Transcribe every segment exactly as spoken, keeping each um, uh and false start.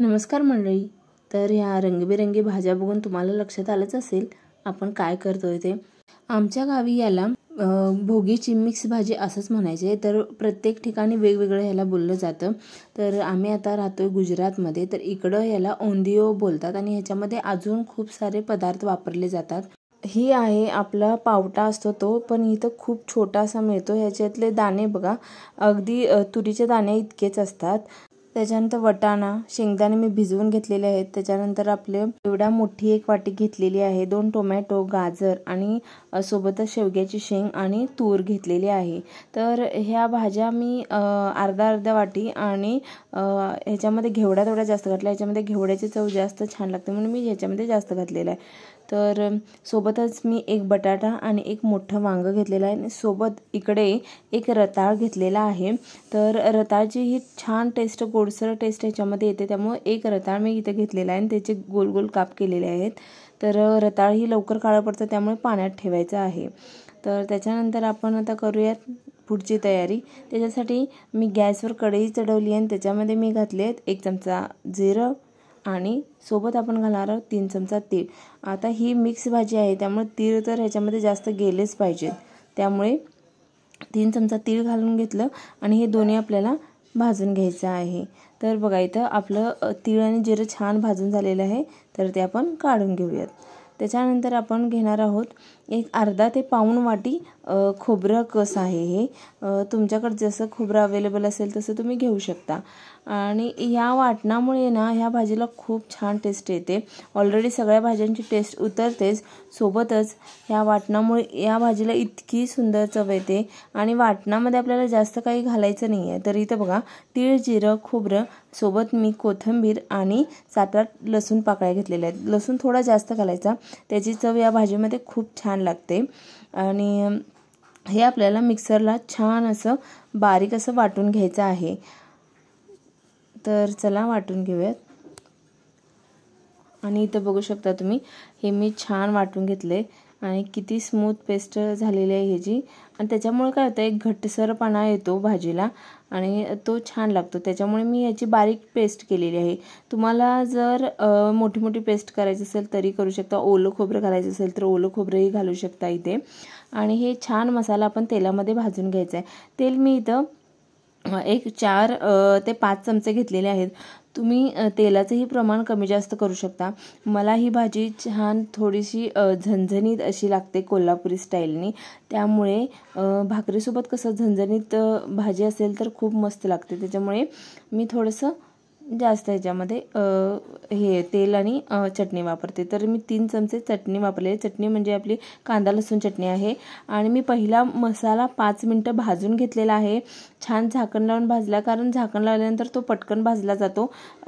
नमस्कार मंडळी. तर ह्या रंगीबेरंगी भाज्या बघून तुम्हाला लक्षात आलंच असेल आपण काय करतोय ते. आमच्या गावी याला भोगीची मिक्स भाजी असंच म्हणायचे. तर प्रत्येक ठिकाणी वेगवेगळं ह्याला बोललं जातं. तर आम्ही आता राहतोय गुजरातमध्ये, तर इकडं याला ओंधियो बोलतात आणि ह्याच्यामध्ये अजून खूप सारे पदार्थ वापरले जातात. ही आहे आपला पावटा असतो तो, पण इथं खूप छोटासा मिळतो. ह्याच्यातले दाणे बघा अगदी तुरीचे दाणे इतकेच असतात. त्याच्यानंतर वटाणा, शेंगदाणे मी भिजवून घेतलेले आहेत. त्याच्यानंतर आपले एवढा मोठी एक वाटी घेतलेली आहे. दोन टोमॅटो, गाजर आणि सोबतच शेवग्याची शेंग आणि तूर घेतलेली आहे. तर ह्या भाज्या मी अर्धा अर्धा वाटी आणि ह्याच्यामध्ये घेवडा थोडा जास्त घातला. ह्याच्यामध्ये घेवड्याची चव जास्त छान लागते म्हणून मी ह्याच्यामध्ये जास्त घातलेला आहे. तर सोबतच मी एक बटाटा आणि एक मोठं वांगं घेतलेलं आहे. सोबत इकडे एक रताळ घेतलेला आहे. तर रताळची ही छान टेस्ट, गोडसर टेस्ट ह्याच्यामध्ये येते, त्यामुळे एक रताळ मी इथे घेतलेला आहे आणि त्याचे गोल गोल काप केलेले आहेत. तर रताळ ही लवकर काळं पडतं त्यामुळे पाण्यात ठेवायचं आहे. तर त्याच्यानंतर आपण आता करूयात पुढची तयारी. त्याच्यासाठी मी गॅसवर कढई चढवली आणि त्याच्यामध्ये मी घातले आहेत एक चमचा जिरं आणि सोबत आपण घालणार आहोत तीन चमचा तीळ. आता ही मिक्स भाजी आहे त्यामुळे तीळ तर ह्याच्यामध्ये जास्त गेलेच पाहिजेत, त्यामुळे तीन चमचा तीळ घालून घेतलं आणि हे दोन्ही आपल्याला भाजून घ्यायचं आहे. तर बघा इथं आपलं तीळ आणि जिरं छान भाजून झालेलं आहे. तर ते आपण काढून घेऊयात. त्याच्यानंतर आपण घेणार आहोत एक अर्धा ते पाऊण वाटी खोबरं कस आहे. हे तुमच्याकडे जसं खोबरं अवेलेबल असेल तसं तुम्ही घेऊ शकता. आणि या वाटणामुळे ना ह्या भाजीला खूप छान टेस्ट येते. ऑलरेडी सगळ्या भाज्यांची टेस्ट उतरतेच, सोबतच ह्या वाटणामुळे या भाजीला इतकी सुंदर चव येते. आणि वाटणामध्ये आपल्याला जास्त काही घालायचं नाही आहे. तर इथं बघा तीळ, जिरं, खोबरं सोबत मी कोथिंबीर आणि सात आठ लसूण पाकळ्या घेतलेल्या आहेत. लसूण थोडा जास्त घालायचा, त्याची चव या भाजीमध्ये खूप छान लागते. आणि हे आपल्याला मिक्सरला छान असं बारीक असं वाटून घ्यायचं आहे. तर चला वाटून घेऊयात. आणि इथं बघू शकता तुम्ही हे मी छान वाटून घेतले आणि किती स्मूथ पेस्ट झालेली आहे ह्याची. आणि त्याच्यामुळे काय होतं, एक घट्टसरपणा येतो भाजीला आणि तो छान लागतो. त्याच्यामुळे मी याची बारीक पेस्ट केलेली आहे. तुम्हाला जर मोठी मोठी पेस्ट करायची असेल तरी करू शकता. ओलं खोबरं घालायचं असेल तर ओलं खोबरंही घालू शकता इथे. आणि हे छान मसाला आपण तेलामध्ये भाजून घ्यायचा आहे. तेल मी इथं एक चार ते पाच चमचे घेतलेले आहेत. तुम्ही तेलाचंही प्रमाण कमी जास्त करू शकता. मला ही भाजी छान थोडीशी झणझणीत अशी लागते कोल्हापुरी स्टाईलनी, त्यामुळे भाकरीसोबत कसं झणझणीत भाजी असेल तर खूप मस्त लागते. त्याच्यामुळे मी थोडंसं जास्त ह्याच्यामध्ये हे तेल आणि चटणी वापरते. तर मी तीन चमचे चटणी वापरले. चटणी म्हणजे आपली कांदा लसूण चटणी आहे. आणि मी पहिला मसाला पाच मिनटं भाजून घेतलेला आहे. छान झाकण लावून भाजला, कारण झाकण लावल्यानंतर तो पटकन भाजला जातो.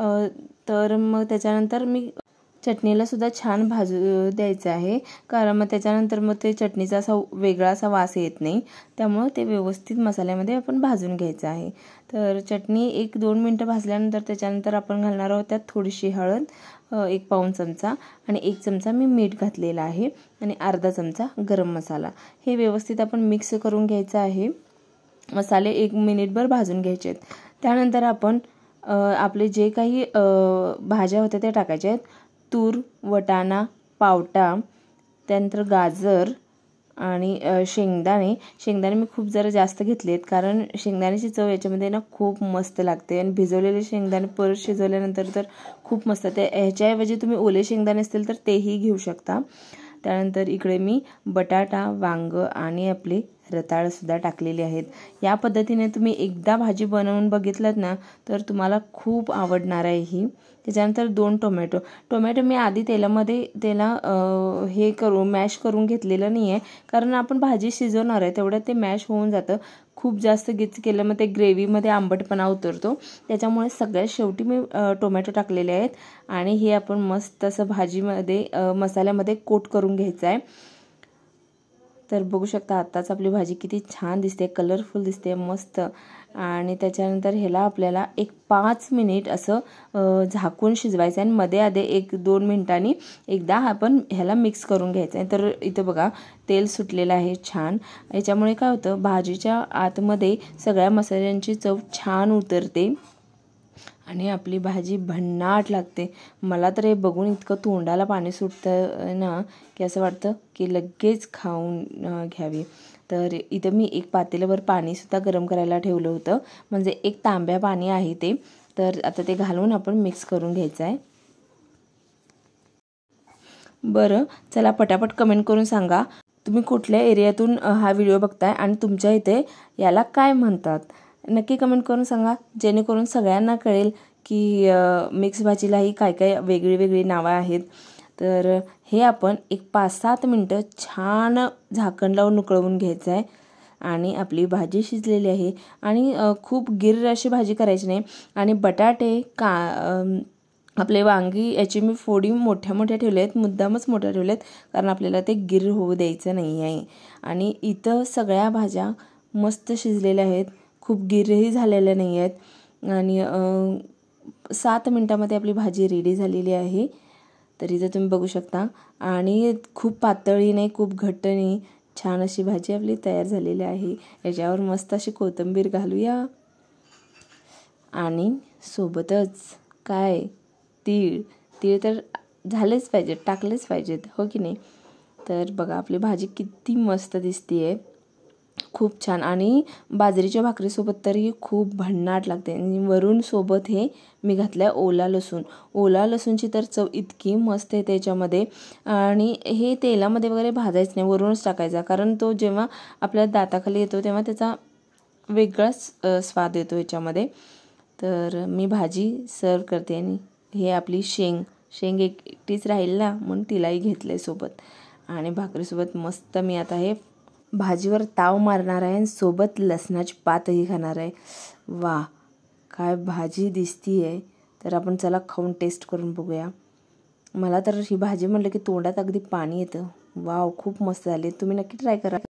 तर मग त्याच्यानंतर मी चटणीला सुद्धा छान भाजू द्यायचं आहे, कारण मग त्याच्यानंतर मग ते चटणीचा असा वेगळा असा वास येत नाही. त्यामुळं ते व्यवस्थित मसाल्यामध्ये आपण भाजून घ्यायचं आहे. तर चटणी एक दोन मिनटं भाजल्यानंतर त्याच्यानंतर आपण घालणार आहोत त्यात थोडीशी हळद, एक पाऊण चमचा आणि एक चमचा मी मीठ घातलेला आहे आणि अर्धा चमचा गरम मसाला. हे व्यवस्थित आपण मिक्स करून घ्यायचं आहे. मसाले एक मिनिटभर भाजून घ्यायचे आहेत. त्यानंतर आपण आपले जे काही भाज्या होत्या त्या टाकायच्या आहेत. तूर, वटाणा, पावटा, त्यानंतर गाजर आणि शेंगदाणे. शेंगदाणे मी खूप जरा जास्त घेतलेत, कारण शेंगदाण्याची चव याच्यामध्ये ना खूप मस्त लागते. आणि भिजवलेले शेंगदाणे परत शिजवल्यानंतर तर खूप मस्त. ते ह्याच्याऐवजी तुम्ही ओले शेंगदाणे असतील तर तेही घेऊ शकता. त्यानंतर इकडे मी बटाटा, वांग आणि आपले रताळसुद्धा टाकलेले आहेत. या पद्धतीने तुम्ही एकदा भाजी बनवून बघितलात ना तर तुम्हाला खूप आवडणार आहे ही. त्याच्यानंतर दोन टोमॅटो टोमॅटो मी आधी तेलामध्ये त्याला हे करून मॅश करून घेतलेलं नाही आहे, कारण आपण भाजी शिजवणार आहे तेवढ्यात ते मॅश होऊन जातं. खूप जास्त गिच केलं मग ते ग्रेव्हीमध्ये आंबटपणा उतरतो. त्याच्यामुळे सगळ्यात शेवटी मी टोमॅटो टाकलेले आहेत आणि हे आपण मस्त असं भाजीमध्ये मसाल्यामध्ये कोट करून घ्यायचं आहे. तर बघू शकता आत्ताच आपली भाजी किती छान दिसते, कलरफुल दिसते, मस्त. आणि त्याच्यानंतर ह्याला आपल्याला एक पाच मिनिट असं झाकून शिजवायचं आहे आणि मध्ये आधे एक दोन मिनिटांनी एकदा आपण ह्याला मिक्स करून घ्यायचं आहे. तर इथं बघा तेल सुटलेलं आहे छान. याच्यामुळे काय होतं, भाजीच्या आतमध्ये सगळ्या मसाल्यांची चव छान उतरते आणि आपली भाजी भन्नाट लागते. मला तर हे बघून इतकं तोंडाला पाणी सुटतं ना की असं वाटतं की लगेच खाऊन घ्यावी. तर इथं मी एक पातेल्यावर पाणीसुद्धा गरम करायला ठेवलं होतं, म्हणजे एक तांब्या पाणी आहे ते. तर आता ते घालून आपण मिक्स करून घ्यायचं आहे. बरं चला, पटापट कमेंट करून सांगा तुम्ही कुठल्या एरियातून हा व्हिडिओ बघताय आणि तुमच्या इथे याला काय म्हणतात. नक्की कमेंट करून सांगा, जेणेकरून सगळ्यांना कळेल की मिक्स भाजीलाही काय काय वेगळी वेगळी नावं आहेत. तर हे आपण एक पाच सात मिनटं छान झाकण लावून उकळवून घ्यायचं आहे. आणि आपली भाजी शिजलेली आहे. आणि खूप गिर्र अशी भाजी करायची नाही. आणि बटाटे का आपले वांगी याची मी फोडी मोठ्या मोठ्या ठेवल्या आहेत, मुद्दामच मोठ्या ठेवल्या आहेत, कारण आपल्याला ते गिर होऊ द्यायचं नाही आहे. आणि इथं सगळ्या भाज्या मस्त शिजलेल्या आहेत, खूप गिरही झालेल्या नाही आहेत. आणि सात मिनटामध्ये आपली भाजी रेडी झालेली आहे. तर इथं तुम्ही बघू शकता. आणि खूप पातळी नाही, खूप घट्ट नाही, छान अशी भाजी आपली तयार झालेली आहे. याच्यावर मस्त अशी कोथिंबीर घालूया. आणि सोबतच काय तीळ तीळ तर झालेच पाहिजेत, टाकलेच पाहिजेत, हो की नाही. तर बघा आपली भाजी किती मस्त दिसते आहे, खूप छान. आणि बाजरीच्या भाकरीसोबत तरी खूप भन्नाट लागते. आणि वरून सोबत हे मी घातलं आहे ओला लसूण. ओला लसूणची तर चव इतकी मस्त आहे त्याच्यामध्ये. आणि हे तेलामध्ये वगैरे भाजायचं नाही, वरूनच टाकायचा, कारण तो जेव्हा आपल्या दाताखाली येतो तेव्हा त्याचा वेगळाच स्वाद येतो याच्यामध्ये. तर मी भाजी सर्व करते. आणि हे आपली शेंग शेंग एकटीच राहील ना, म्हणून तिलाही घेतलं आहे सोबत. आणि भाकरीसोबत मस्त मी आता हे भाजीवर ताव मारणार आहे आणि सोबत लसणाची पातही खाणार आहे. वा, काय भाजी दिसती आहे. तर आपण चला खाऊन टेस्ट करून बघूया. मला तर ही भाजी म्हटलं की तोंडात अगदी पाणी येतं. वाव, खूप मस्त झाली. तुम्ही नक्की ट्राय करा.